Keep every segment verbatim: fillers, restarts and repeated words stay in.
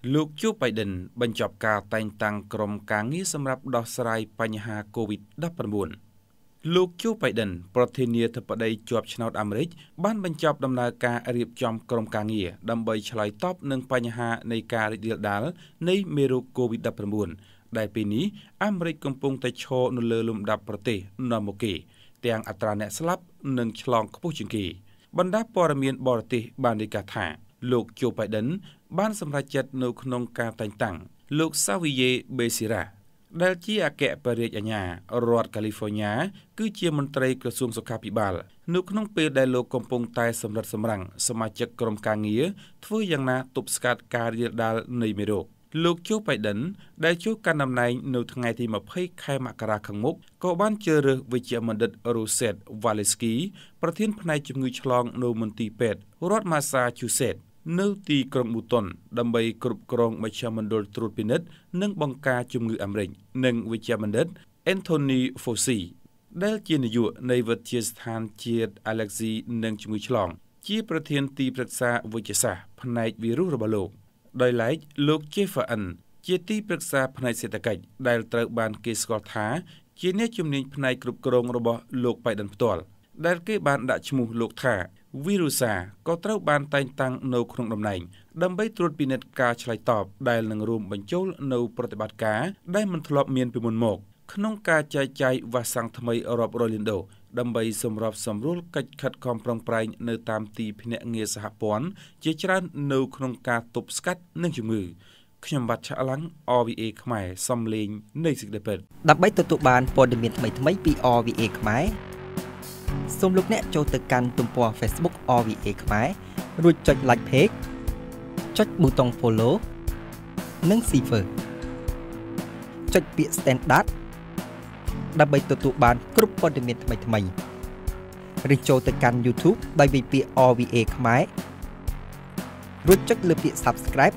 លោកជូបៃដិនបញ្ចប់ការតែងតាំងក្រុមការងារសម្រាប់ដោះស្រាយបញ្ហា កូវីដ ដប់ប្រាំបួន លោកជូបៃដិនប្រធានាធិបតីជាប់ឆ្នោតអាមេរិកបានបញ្ចប់ដំណើរការរៀបចំក្រុមការងារដើម្បីឆ្លើយតបនឹងបញ្ហានៃការរីករាលដាលនៃមេរោគ កូវីដ ដប់ប្រាំបួន ដែលពេលនេះអាមេរិកកំពុងតែឈរនៅលើលំដាប់ប្រទេសនាំមុខគេទាំងអត្រាអ្នកស្លាប់និងឆ្លងខ្ពស់ជាងគេបណ្ដាព័ត៌មានបរទេសបានរាយការណ៍ថាលោកជូបៃដិនបានសម្រេចចិត្តនៅក្នុងការតែងតាំងលោកសាវីយេបេស៊ីរ៉ាដែលជាអគ្គបរាជអាជ្ញារដ្ឋកាលីហ្វ័រញ៉ាគឺជាមន្ត្រីក្រសួងសុខាភិបាលនៅក្នុងពេលដែលលោកកំពុងតែសម្រិតសម្រាំងសមាជិកក្រុមការងារធ្វើយ៉ាងណាទប់ស្កាត់ការរីករាលដាលនៃមេរោគលោកជូបៃដិនដែលចូលកាន់តំណែងនៅថ្ងៃទីម្ភៃខែមករាខាងមុខក៏បានជ្រើសរើសវិជ្ជបណ្ឌិតរ៉ូសេតវ៉ាលេស្គីប្រធានផ្នែកជំងឺឆ្លងនៅមន្ទីរពេទ្យរដ្ឋម៉ាសាជូសេតនៅទីក្រុងប៊ូតុនដើម្បីគ្រប់គ្រងមជ្ឈមណ្ឌលត្រួតពិនិត្យនិងបង្ការជំងឺអាមេរិកនិងវិជ្ជបណ្ឌិត Anthony Fauci ដែលជានាយកនៃវិទ្យាស្ថានជាតិ Alexei និងជំងឺឆ្លងជាប្រធានទីប្រឹក្សាវិទ្យាសាស្ត្រផ្នែកវីរុសរបស់លោកដោយឡែកលោក Jeffern ជាទីប្រឹក្សាផ្នែកសេដ្ឋកិច្ចដែលត្រូវបានគេស្គាល់ថាជាអ្នកជំនាញផ្នែកគ្រប់គ្រងរបស់លោកបៃដិនផ្ទាល់ដែលគេបានដាក់ឈ្មោះលោកថាវីរុសាក៏ត្រូវបានតែងតាំងនៅក្នុងតំណែងដើម្បីត្រួតពិនិត្យការឆ្លើយតបដែលនឹងរួមបញ្ចូលនៅប្រតិបត្តិការដែលមិនធ្លាប់មានពីមុនមកក្នុងការចែកចាយវ៉ាក់សាំងថ្មីរាប់រយលានដូសដើម្បីសម្របសម្រួលកិច្ចខិតខំប្រឹងប្រែងនៅតាមទីភ្នាក់ងារសហព័ន្ធជាច្រើននៅក្នុងការទប់ស្កាត់នឹងជំងឺខ្ញុំបាទឆាឡាំង R V A ខ្មែរសំលេងនៃសេចក្តីពិតដើម្បីទទួលបានព័ត៌មានថ្មីៗពី R V A ខ្មែរសូមលោកអ្នកចូលទៅកាន់ទំព័រ Facebook អារ វី เอ ខ្មែររួចចុច Like Page ចុចប៊ូតុង Follow និង Share ចុចពាក្យ Standard ដើម្បីទទួលបានគ្រប់ព័ត៌មានថ្មីៗឬចូលទៅកាន់ YouTube ដោយវាយពាក្យ អារ វី เอ ខ្មែររួចចុចលើពាក្យ Subscribe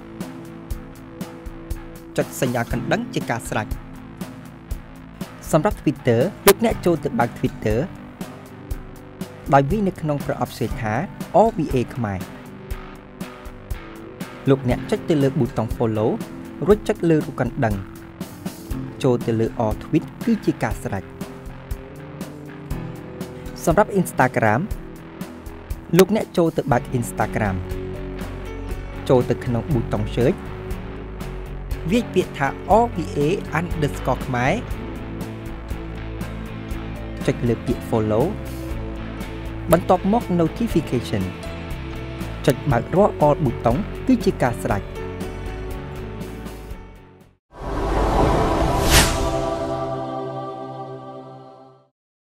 ចុចសញ្ញាកណ្ដឹងជាការស្រេចសម្រាប់ Twitter លោកអ្នកចូលទៅបើក Twitterដោយវាយនៅក្នុងប្រអប់សេថា អារ វី เอ ខ្មែរលោកអ្នកចុចទៅលើប៊ូតុង Follow រួចចុចលើរូបកណ្ដឹងចូលទៅលើ All Tweet គឺជាការស្រេចសម្រាប់ Instagram លោកអ្នកចូលទៅបើក Instagram ចូលទៅក្នុងប៊ូតុង Search វាយពាក្យថា អារ វី เอ underscore ខ្មែរចុចលើពាក្យ Followបន្ទាប់មក Notification ចុចបើករាល់ All ប៊ូតុងគឺជាការស្រេច